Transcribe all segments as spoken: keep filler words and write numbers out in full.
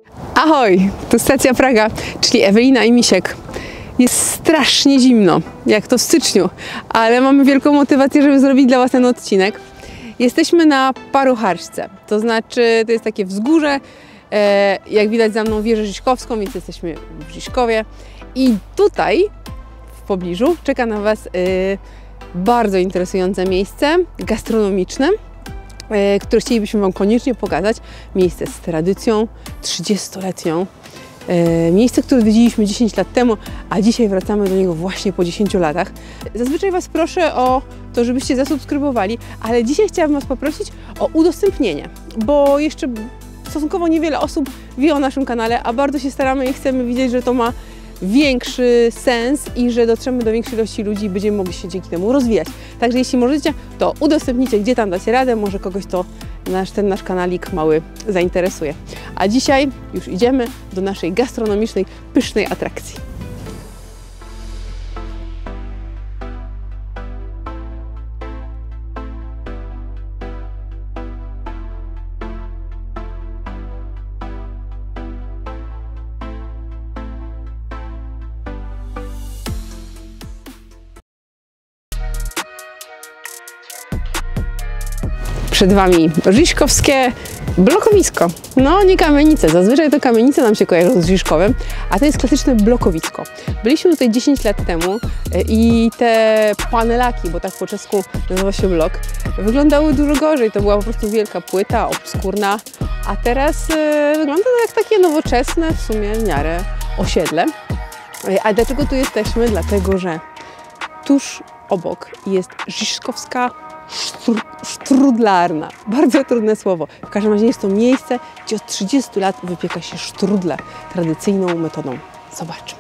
Ahoj, tu stacja Praga, czyli Ewelina i Misiek. Jest strasznie zimno, jak to w styczniu, ale mamy wielką motywację, żeby zrobić dla Was ten odcinek. Jesteśmy na Paroharszce, to znaczy to jest takie wzgórze, e, jak widać za mną wieżę Žižkovską, więc jesteśmy w Žižkowie. I tutaj w pobliżu czeka na Was e, bardzo interesujące miejsce gastronomiczne, e, które chcielibyśmy Wam koniecznie pokazać. Miejsce z tradycją trzydziestoletnią. E, miejsce, które odwiedziliśmy dziesięć lat temu, a dzisiaj wracamy do niego właśnie po dziesięciu latach. Zazwyczaj Was proszę o to, żebyście zasubskrybowali, ale dzisiaj chciałabym Was poprosić o udostępnienie, bo jeszcze stosunkowo niewiele osób wie o naszym kanale, a bardzo się staramy i chcemy widzieć, że to ma większy sens i że dotrzemy do większej ilości ludzi i będziemy mogli się dzięki temu rozwijać. Także jeśli możecie, to udostępnijcie, gdzie tam dacie radę, może kogoś to nasz, ten nasz kanalik mały zainteresuje. A dzisiaj już idziemy do naszej gastronomicznej, pysznej atrakcji. Przed Wami Žižkovskie blokowisko. No nie kamienice, zazwyczaj to kamienice nam się kojarzą z Žižkovem, a to jest klasyczne blokowisko. Byliśmy tutaj dziesięć lat temu i te panelaki, bo tak po czesku nazywa się blok, wyglądały dużo gorzej. To była po prostu wielka płyta, obskurna, a teraz wygląda to jak takie nowoczesne w sumie w miarę osiedle. A dlaczego tu jesteśmy? Dlatego, że tuż obok jest Žižkovská sztrudlarna. Bardzo trudne słowo. W każdym razie jest to miejsce, gdzie od trzydziestu lat wypieka się sztrudle tradycyjną metodą. Zobaczmy.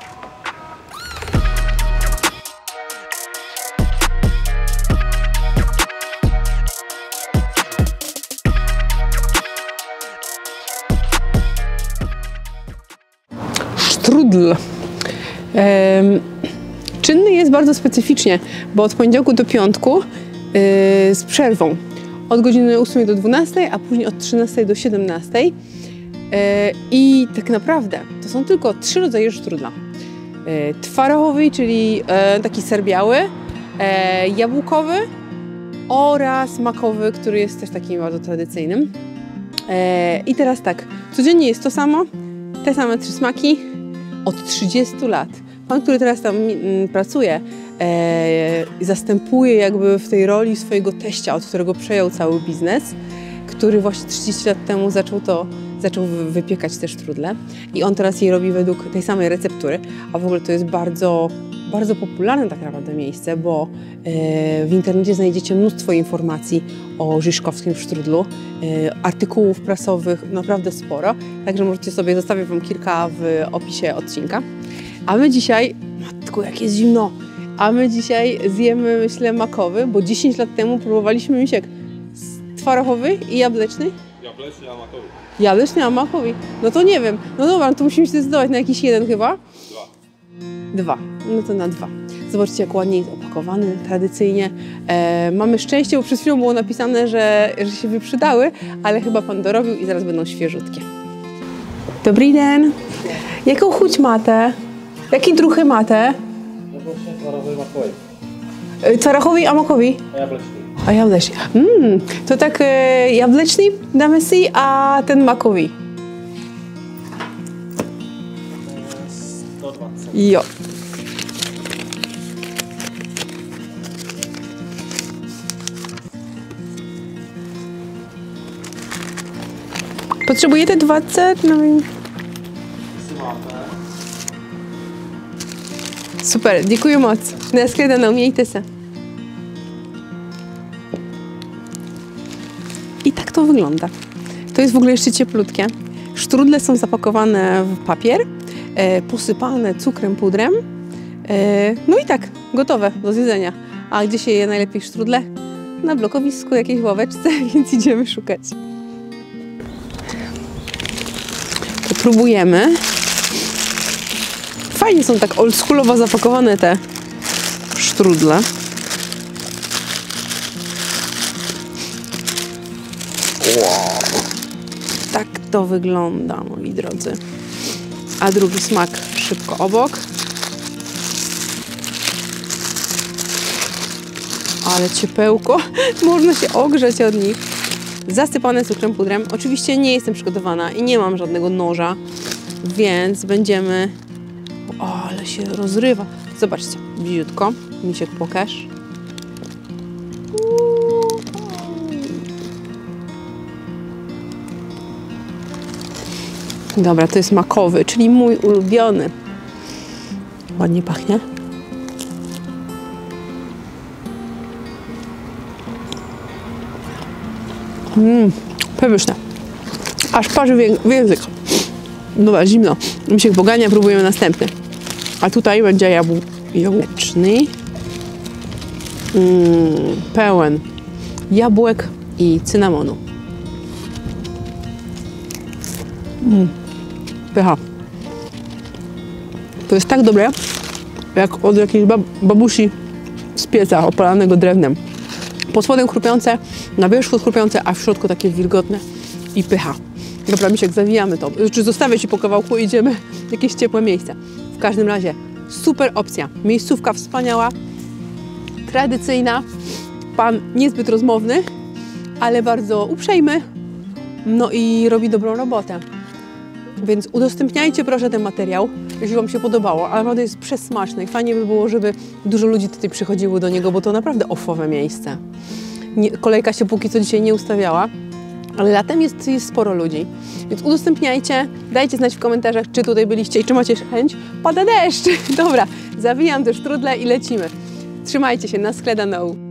Sztrudl. Ehm, czynny jest bardzo specyficznie, bo od poniedziałku do piątku Yy, z przerwą od godziny ósmej do dwunastej, a później od trzynastej do siedemnastej. Yy, I tak naprawdę to są tylko trzy rodzaje sztrudla. Yy, twarochowy, czyli yy, taki serbiały, yy, jabłkowy oraz makowy, który jest też takim bardzo tradycyjnym. Yy, I teraz tak, codziennie jest to samo, te same trzy smaki od trzydziestu lat. Pan, który teraz tam mm, pracuje, e, zastępuje jakby w tej roli swojego teścia, od którego przejął cały biznes, który właśnie trzydzieści lat temu zaczął to, zaczął wypiekać te sztrudle i on teraz je robi według tej samej receptury, a w ogóle to jest bardzo, bardzo popularne tak naprawdę miejsce, bo e, w internecie znajdziecie mnóstwo informacji o žižkovskim sztrudlu, e, artykułów prasowych naprawdę sporo, także możecie sobie, zostawię Wam kilka w opisie odcinka. A my dzisiaj, matko, jak jest zimno, a my dzisiaj zjemy, myślę, makowy, bo dziesięć lat temu próbowaliśmy Misiek twarochowy i jabłeczny. Jabłeczny, a makowy. Jabłeczny, a makowy. No to nie wiem. No dobra, to musimy się zdecydować na jakiś jeden chyba. Dwa. Dwa. No to na dwa. Zobaczcie, jak ładnie jest opakowany, tradycyjnie. E, mamy szczęście, bo przed chwilą było napisane, że, że się wyprzedały, ale chyba Pan dorobił i zaraz będą świeżutkie. Dobry den. Jaką chuť máte? Jaký druhy máte? Jabłeczny, twarowy, makowy. Twarochowy a makowy? A jabłeczny. A jabłeczny. Mm, to tak e, jabłeczny dáme si a ten makowy. sto dwadzieścia. Jo. Potrzebujete dwadzieścia? No i... Super, dziękuję moc. Nashledanou, miejte se. I tak to wygląda. To jest w ogóle jeszcze cieplutkie. Sztrudle są zapakowane w papier, e, posypane cukrem, pudrem. E, no i tak, gotowe do zjedzenia. A gdzie się je najlepiej sztrudle? Na blokowisku, jakiejś ławeczce, więc idziemy szukać. To próbujemy. Fajnie są tak oldschoolowo zapakowane te sztrudle. Wow. Tak to wygląda, moi drodzy. A drugi smak szybko obok. Ale ciepełko, można się ogrzeć od nich. Zasypane cukrem pudrem. Oczywiście nie jestem przygotowana i nie mam żadnego noża, więc będziemy... O, ale się rozrywa. Zobaczcie, bliziutko. Misiek, pokaż. Dobra, to jest makowy, czyli mój ulubiony. Ładnie pachnie. Mmm, pyszne. Aż parzy w język. Dobra, zimno. Mi się pogania, próbujemy następny. A tutaj będzie jabł jabłeczny. Mm, pełen jabłek i cynamonu. Mm, pycha. To jest tak dobre, jak od jakiejś bab babusi z pieca opalanego drewnem. Pod spodem chrupiące, na wierzchu chrupiące, a w środku takie wilgotne i pycha. Dobra, Misiek, zawijamy to. Czy zostawię Ci po kawałku i idziemy w jakieś ciepłe miejsce. W każdym razie super opcja. Miejscówka wspaniała, tradycyjna. Pan niezbyt rozmowny, ale bardzo uprzejmy. No i robi dobrą robotę. Więc udostępniajcie proszę ten materiał, jeśli Wam się podobało. Ale naprawdę jest przesmaczny i fajnie by było, żeby dużo ludzi tutaj przychodziło do niego, bo to naprawdę ofowe miejsce. Nie, kolejka się póki co dzisiaj nie ustawiała, ale latem jest, jest sporo ludzi. Więc udostępniajcie, dajcie znać w komentarzach, czy tutaj byliście i czy macie chęć. Pada deszcz! Dobra, zawijam też trudle i lecimy. Trzymajcie się, na skledaną.